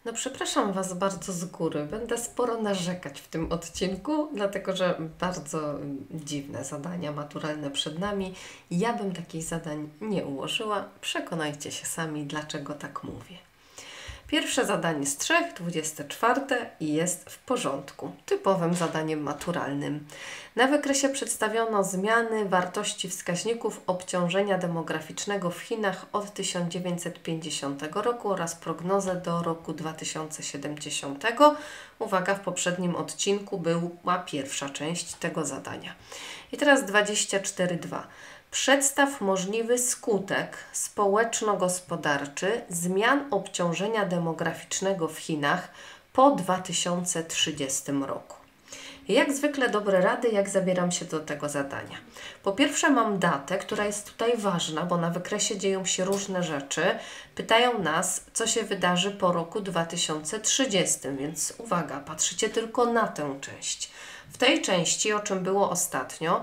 No przepraszam Was bardzo z góry. Będę sporo narzekać w tym odcinku, dlatego że bardzo dziwne zadania maturalne przed nami. Ja bym takich zadań nie ułożyła. Przekonajcie się sami, dlaczego tak mówię. Pierwsze zadanie z 3, 24 i jest w porządku, typowym zadaniem maturalnym. Na wykresie przedstawiono zmiany wartości wskaźników obciążenia demograficznego w Chinach od 1950 roku oraz prognozę do roku 2070. Uwaga, w poprzednim odcinku była pierwsza część tego zadania. I teraz 24.2. Przedstaw możliwy skutek społeczno-gospodarczy zmian obciążenia demograficznego w Chinach po 2030 roku. Jak zwykle dobre rady, jak zabieram się do tego zadania. Po pierwsze mam datę, która jest tutaj ważna, bo na wykresie dzieją się różne rzeczy. Pytają nas, co się wydarzy po roku 2030, więc uwaga, patrzycie tylko na tę część. W tej części, o czym było ostatnio,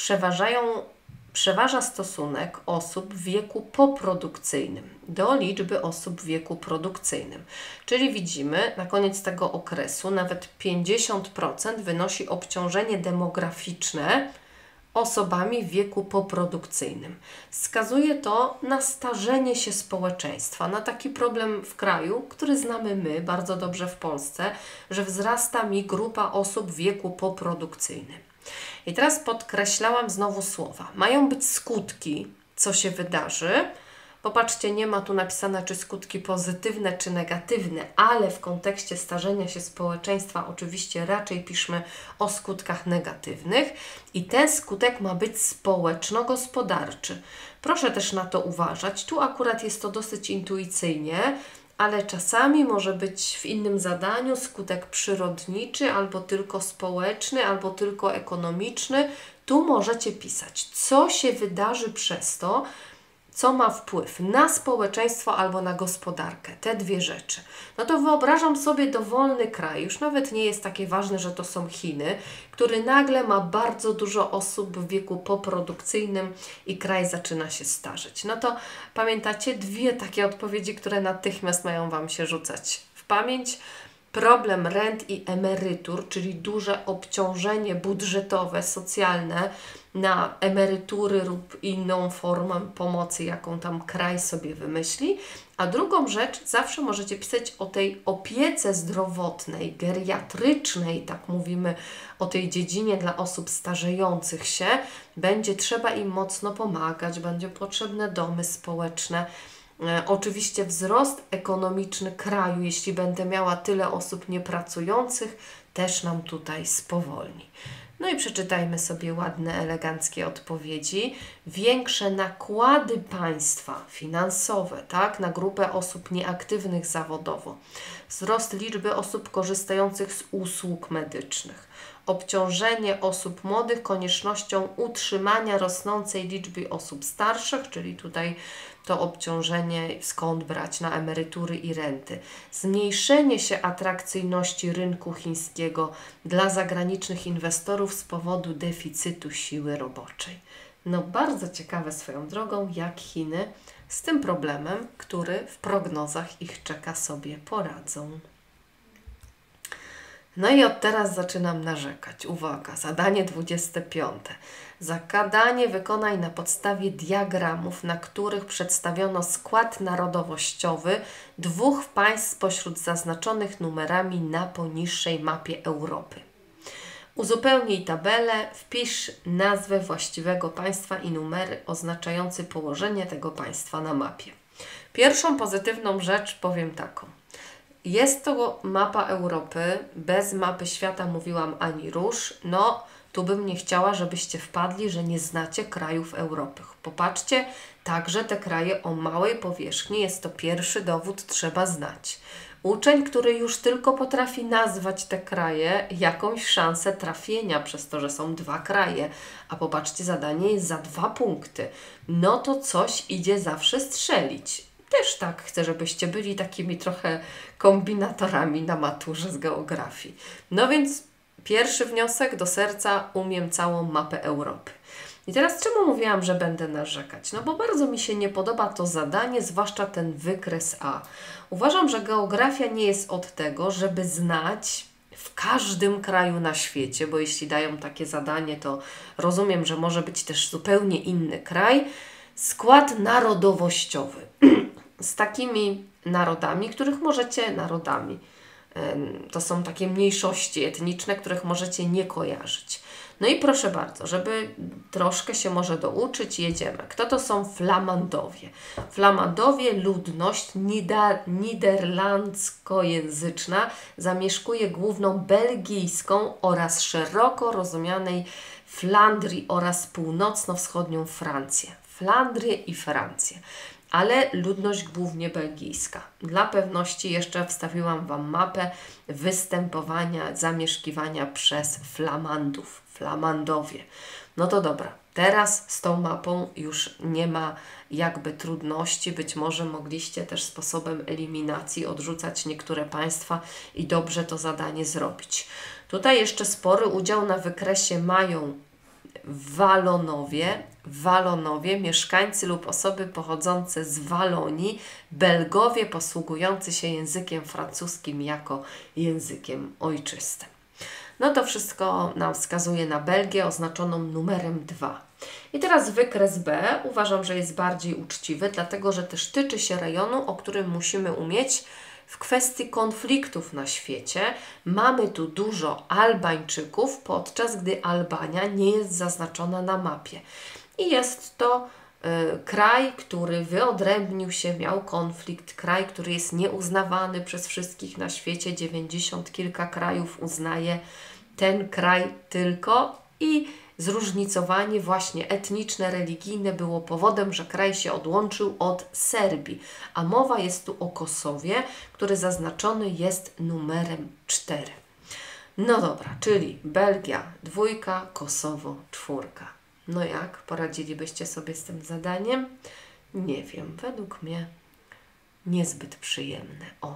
przeważa stosunek osób w wieku poprodukcyjnym do liczby osób w wieku produkcyjnym. Czyli widzimy, na koniec tego okresu nawet 50% wynosi obciążenie demograficzne osobami w wieku poprodukcyjnym. Wskazuje to na starzenie się społeczeństwa, na taki problem w kraju, który znamy my bardzo dobrze w Polsce, że wzrasta mi grupa osób w wieku poprodukcyjnym. I teraz podkreślałam znowu słowa. Mają być skutki, co się wydarzy. Popatrzcie, nie ma tu napisane, czy skutki pozytywne, czy negatywne, ale w kontekście starzenia się społeczeństwa oczywiście raczej piszmy o skutkach negatywnych. I ten skutek ma być społeczno-gospodarczy. Proszę też na to uważać. Tu akurat jest to dosyć intuicyjnie, ale czasami może być w innym zadaniu skutek przyrodniczy, albo tylko społeczny, albo tylko ekonomiczny. Tu możecie pisać, co się wydarzy przez to, co ma wpływ na społeczeństwo albo na gospodarkę. Te dwie rzeczy. No to wyobrażam sobie dowolny kraj, już nawet nie jest takie ważne, że to są Chiny, który nagle ma bardzo dużo osób w wieku poprodukcyjnym i kraj zaczyna się starzeć. No to pamiętacie dwie takie odpowiedzi, które natychmiast mają Wam się rzucać w pamięć. Problem rent i emerytur, czyli duże obciążenie budżetowe, socjalne na emerytury lub inną formę pomocy, jaką tam kraj sobie wymyśli. A drugą rzecz, zawsze możecie pisać o tej opiece zdrowotnej, geriatrycznej, tak mówimy o tej dziedzinie dla osób starzejących się. Będzie trzeba im mocno pomagać, będzie potrzebne domy społeczne. Oczywiście wzrost ekonomiczny kraju, jeśli będę miała tyle osób niepracujących, też nam tutaj spowolni. No i przeczytajmy sobie ładne, eleganckie odpowiedzi. Większe nakłady państwa finansowe, tak, na grupę osób nieaktywnych zawodowo. Wzrost liczby osób korzystających z usług medycznych. Obciążenie osób młodych koniecznością utrzymania rosnącej liczby osób starszych, czyli tutaj to obciążenie skąd brać na emerytury i renty. Zmniejszenie się atrakcyjności rynku chińskiego dla zagranicznych inwestorów z powodu deficytu siły roboczej. No bardzo ciekawe swoją drogą, jak Chiny z tym problemem, który w prognozach ich czeka, sobie poradzą. No i od teraz zaczynam narzekać. Uwaga, zadanie 25. Zadanie wykonaj na podstawie diagramów, na których przedstawiono skład narodowościowy dwóch państw spośród zaznaczonych numerami na poniższej mapie Europy. Uzupełnij tabelę, wpisz nazwę właściwego państwa i numery oznaczające położenie tego państwa na mapie. Pierwszą pozytywną rzecz powiem taką. Jest to mapa Europy, bez mapy świata mówiłam ani rusz. No, tu bym nie chciała, żebyście wpadli, że nie znacie krajów Europy. Popatrzcie, także te kraje o małej powierzchni, jest to pierwszy dowód, trzeba znać. Uczeń, który już tylko potrafi nazwać te kraje, jakąś szansę trafienia przez to, że są dwa kraje. A popatrzcie, zadanie jest za 2 punkty. No to coś idzie zawsze strzelić. Też tak chcę, żebyście byli takimi trochę kombinatorami na maturze z geografii. No więc pierwszy wniosek do serca, umiem całą mapę Europy. I teraz czemu mówiłam, że będę narzekać? No bo bardzo mi się nie podoba to zadanie, zwłaszcza ten wykres A. Uważam, że geografia nie jest od tego, żeby znać w każdym kraju na świecie, bo jeśli dają takie zadanie, to rozumiem, że może być też zupełnie inny kraj, skład narodowościowy z takimi narodami, których możecie, to są takie mniejszości etniczne, których możecie nie kojarzyć. No i proszę bardzo, żeby troszkę się może douczyć, jedziemy. Kto to są Flamandowie? Flamandowie, ludność niderlandzkojęzyczna, zamieszkuje główną belgijską oraz szeroko rozumianej Flandrii oraz północno-wschodnią Francję. Flandrię i Francję. Ale ludność głównie belgijska. Dla pewności jeszcze wstawiłam Wam mapę występowania, zamieszkiwania przez Flamandów, Flamandowie. No to dobra, teraz z tą mapą już nie ma jakby trudności. Być może mogliście też sposobem eliminacji odrzucać niektóre państwa i dobrze to zadanie zrobić. Tutaj jeszcze spory udział na wykresie mają Walonowie, mieszkańcy lub osoby pochodzące z Walonii, Belgowie posługujący się językiem francuskim jako językiem ojczystym. No to wszystko nam wskazuje na Belgię oznaczoną numerem 2. I teraz wykres B uważam, że jest bardziej uczciwy, dlatego że też tyczy się rejonu, o którym musimy umieć w kwestii konfliktów na świecie. Mamy tu dużo Albańczyków, podczas gdy Albania nie jest zaznaczona na mapie. I jest to kraj, który wyodrębnił się, miał konflikt, kraj, który jest nieuznawany przez wszystkich na świecie. 90 kilka krajów uznaje ten kraj tylko i zróżnicowanie właśnie etniczne, religijne było powodem, że kraj się odłączył od Serbii. A mowa jest tu o Kosowie, który zaznaczony jest numerem 4. No dobra, czyli Belgia 2, Kosowo 4. No jak? Poradzilibyście sobie z tym zadaniem? Nie wiem, według mnie niezbyt przyjemne. O.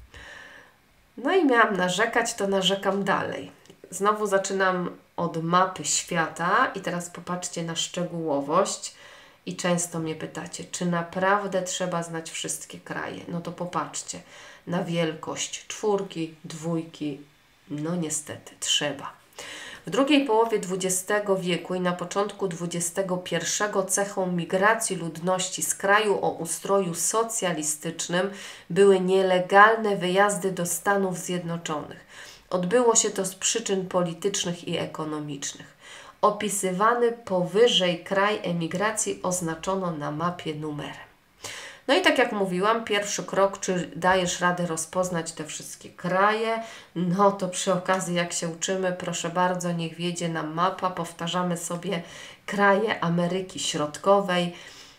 No i miałam narzekać, to narzekam dalej. Znowu zaczynam od mapy świata i teraz popatrzcie na szczegółowość i często mnie pytacie, czy naprawdę trzeba znać wszystkie kraje? No to popatrzcie na wielkość 4, 2, no niestety trzeba. W drugiej połowie XX wieku i na początku XXI cechą migracji ludności z kraju o ustroju socjalistycznym były nielegalne wyjazdy do Stanów Zjednoczonych. Odbyło się to z przyczyn politycznych i ekonomicznych. Opisywany powyżej kraj emigracji oznaczono na mapie numerem. No i tak jak mówiłam, pierwszy krok, czy dajesz radę rozpoznać te wszystkie kraje, no to przy okazji jak się uczymy, proszę bardzo, niech wiedzie nam mapa, powtarzamy sobie kraje Ameryki Środkowej,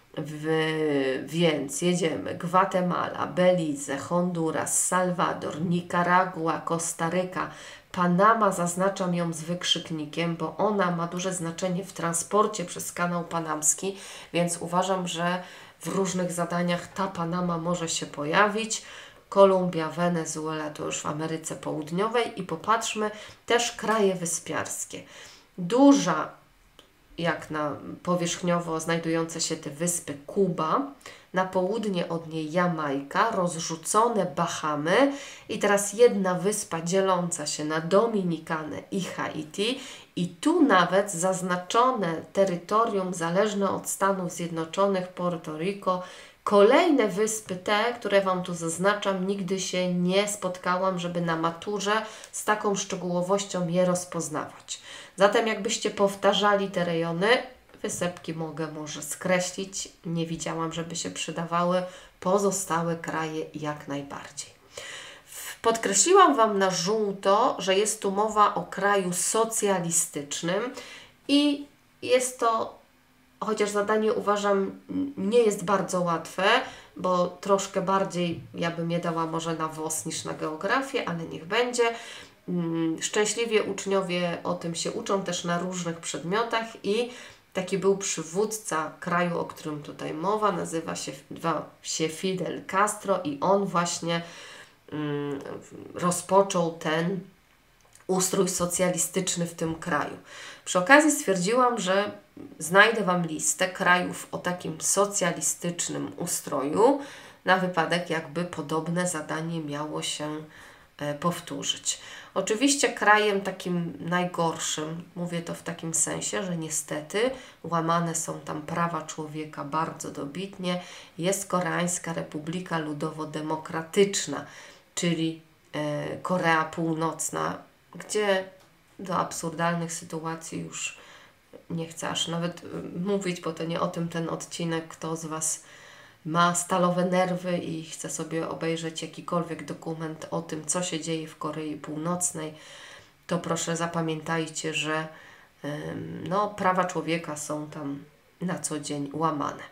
więc jedziemy Gwatemala, Belize, Honduras, Salwador, Nikaragua, Kostaryka, Panama, zaznaczam ją z wykrzyknikiem, bo ona ma duże znaczenie w transporcie przez kanał panamski, więc uważam, że w różnych zadaniach ta Panama może się pojawić. Kolumbia, Wenezuela to już w Ameryce Południowej i popatrzmy też kraje wyspiarskie. Duża, jak na powierzchniowo znajdujące się te wyspy Kuba, na południe od niej Jamajka, rozrzucone Bahamy i teraz jedna wyspa dzieląca się na Dominikanę i Haiti i tu nawet zaznaczone terytorium zależne od Stanów Zjednoczonych, Porto Rico. Kolejne wyspy te, które Wam tu zaznaczam, nigdy się nie spotkałam, żeby na maturze z taką szczegółowością je rozpoznawać. Zatem jakbyście powtarzali te rejony, wysepki mogę może skreślić. Nie widziałam, żeby się przydawały. Pozostałe kraje jak najbardziej. Podkreśliłam Wam na żółto, że jest tu mowa o kraju socjalistycznym i jest to, chociaż zadanie uważam nie jest bardzo łatwe, bo troszkę bardziej ja bym je dała może na WOS niż na geografię, ale niech będzie. Szczęśliwie uczniowie o tym się uczą też na różnych przedmiotach i taki był przywódca kraju, o którym tutaj mowa, nazywa się Fidel Castro i on właśnie rozpoczął ten ustrój socjalistyczny w tym kraju. Przy okazji stwierdziłam, że znajdę Wam listę krajów o takim socjalistycznym ustroju, na wypadek jakby podobne zadanie miało się powtórzyć. Oczywiście krajem takim najgorszym, mówię to w takim sensie, że niestety łamane są tam prawa człowieka bardzo dobitnie, jest Koreańska Republika Ludowo-Demokratyczna, czyli Korea Północna, gdzie do absurdalnych sytuacji już nie chcę aż nawet mówić, bo to nie o tym ten odcinek. Kto z Was ma stalowe nerwy i chce sobie obejrzeć jakikolwiek dokument o tym, co się dzieje w Korei Północnej, to proszę zapamiętajcie, że no, prawa człowieka są tam na co dzień łamane.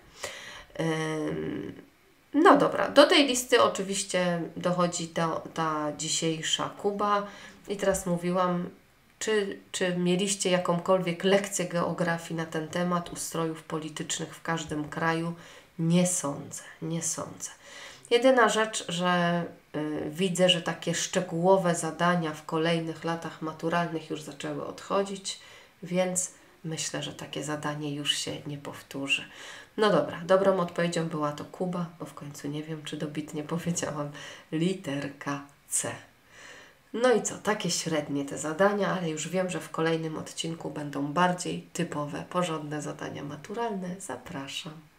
No dobra, do tej listy oczywiście dochodzi ta dzisiejsza Kuba i teraz mówiłam, czy mieliście jakąkolwiek lekcję geografii na ten temat ustrojów politycznych w każdym kraju? Nie sądzę, nie sądzę. Jedyna rzecz, że widzę, że takie szczegółowe zadania w kolejnych latach maturalnych już zaczęły odchodzić, więc myślę, że takie zadanie już się nie powtórzy. No dobra, dobrą odpowiedzią była to Kuba, bo w końcu nie wiem, czy dobitnie powiedziałam, literka C. No i co, takie średnie te zadania, ale już wiem, że w kolejnym odcinku będą bardziej typowe, porządne zadania maturalne. Zapraszam.